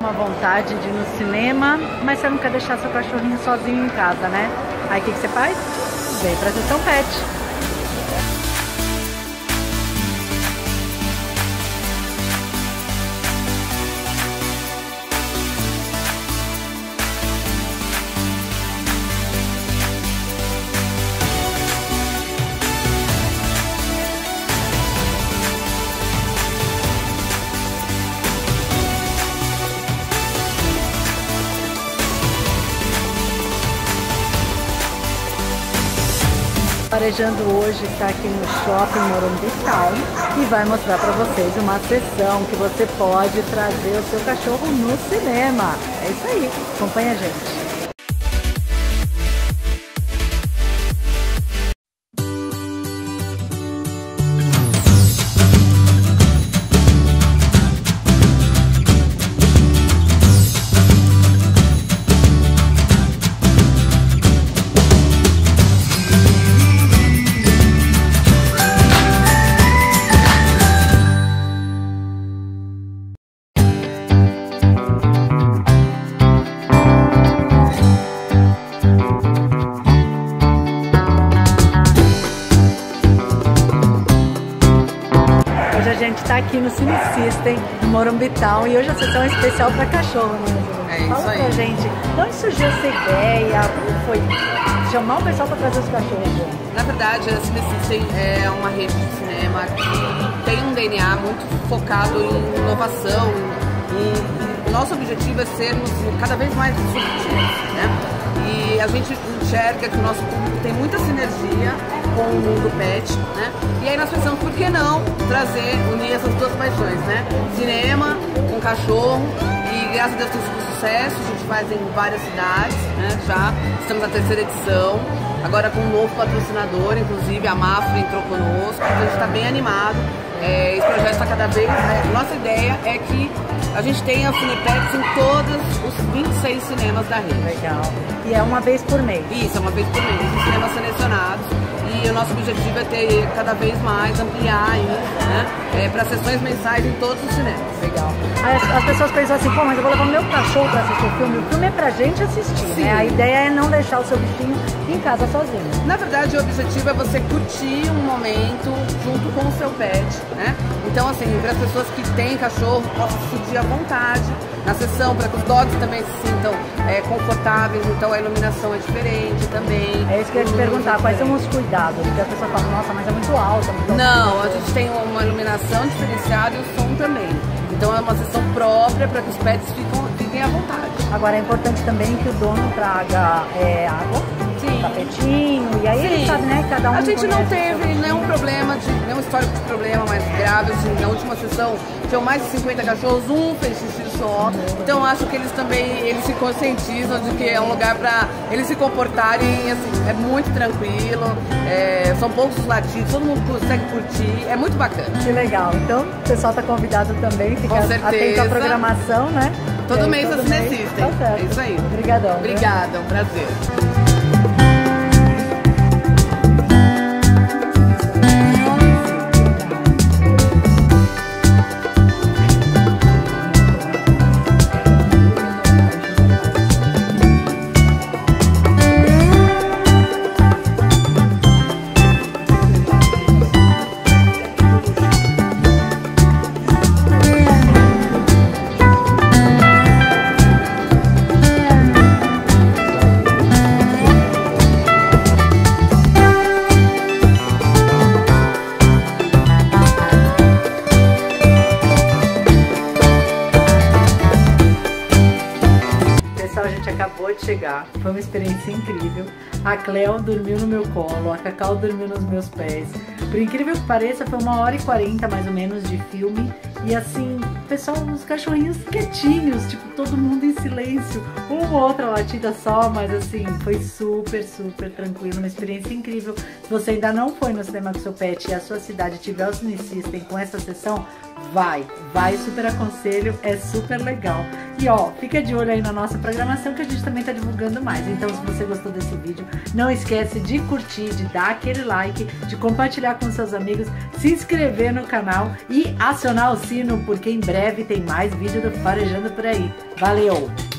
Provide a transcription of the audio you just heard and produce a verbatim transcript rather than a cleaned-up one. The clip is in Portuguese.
Uma vontade de ir no cinema, mas você não quer deixar seu cachorrinho sozinho em casa, né? Aí o que, que você faz? Vem pra Sessão Pet. Farejando hoje está aqui no Shopping Morumbi Town e vai mostrar para vocês uma sessão que você pode trazer o seu cachorro no cinema. É isso aí, acompanha a gente. A gente está aqui no Cine System, no Morumbi Town, e hoje a sessão é especial para cachorro, né? É isso Fala aí. pra gente, de onde surgiu essa ideia? Como foi chamar o pessoal para trazer os cachorros? Na verdade, a Cine System é uma rede de cinema que tem um D N A muito focado em inovação, e, e nosso objetivo é sermos cada vez mais disruptivos, né? E a gente enxerga que o nosso público tem muita sinergia com o mundo pet, né? E aí nós pensamos, por que não trazer, unir essas duas paixões, né? Cinema com cachorro, e graças a Deus tem sido sucesso, a gente faz em várias cidades, né? Já estamos na terceira edição, agora com um novo patrocinador, inclusive a Mafra entrou conosco, então a gente está bem animado. É, esse projeto está cada vez... É, nossa ideia é que a gente tenha Cinepets em todos os vinte e seis cinemas da rede. Legal. E é uma vez por mês? Isso, é uma vez por mês, os cinemas selecionados. E o nosso objetivo é ter cada vez mais, ampliar isso, né? É, para sessões mensais em todos os cinemas. Legal. As, as pessoas pensam assim, pô, mas eu vou levar o meu cachorro para assistir o filme. O filme é pra gente assistir, Sim. né? A ideia é não deixar o seu bichinho em casa sozinho. Na verdade, o objetivo é você curtir um momento junto com o seu pet, né? Então, assim, para as pessoas que têm cachorro, possam se sentir à vontade na sessão, para que os dogs também se sintam é, confortáveis, então a iluminação é diferente também. É isso que eu ia te perguntar, quais são os cuidados? Porque a pessoa fala, nossa, mas é muito alta. Muito Não, a gente tem uma iluminação diferenciada e o som também. Então é uma sessão própria para que os pets ficam, fiquem à vontade. Agora é importante também que o dono traga é, água, Sim. tapetinho, e aí Sim. ele sabe, né, cada um. A gente não conhece o teve seu nenhum bichinho. problema, de, nenhum histórico de problema mais grave. Assim, na última sessão tinham mais de cinquenta cachorros, um fez xixi só. Então acho que eles também eles se conscientizam de que é um lugar para eles se comportarem, assim, é muito tranquilo, é, são poucos os latidos, todo mundo consegue curtir, é muito bacana. Que legal. Então o pessoal está convidado também, fica Com certeza. atento à programação, né? Todo É, mês todo a Cine System. Tá certo. É isso aí. Obrigadão. Obrigada, é um prazer. A gente acabou de chegar, foi uma experiência incrível. A Cleo dormiu no meu colo, a Cacau dormiu nos meus pés. Por incrível que pareça, foi uma hora e quarenta mais ou menos de filme. E assim, pessoal, os cachorrinhos quietinhos, tipo, todo mundo em silêncio. Uma ou outra latida só, mas assim, foi super, super tranquilo, uma experiência incrível. Se você ainda não foi no cinema com seu pet e a sua cidade tiver o Cine System com essa sessão, vai, vai, super aconselho, é super legal. E ó, fica de olho aí na nossa programação que a gente também tá divulgando mais. Então, se você gostou desse vídeo, não esquece de curtir, de dar aquele like, de compartilhar com seus amigos, se inscrever no canal e acionar o sino, porque em breve tem mais vídeo do Farejando por aí. Valeu!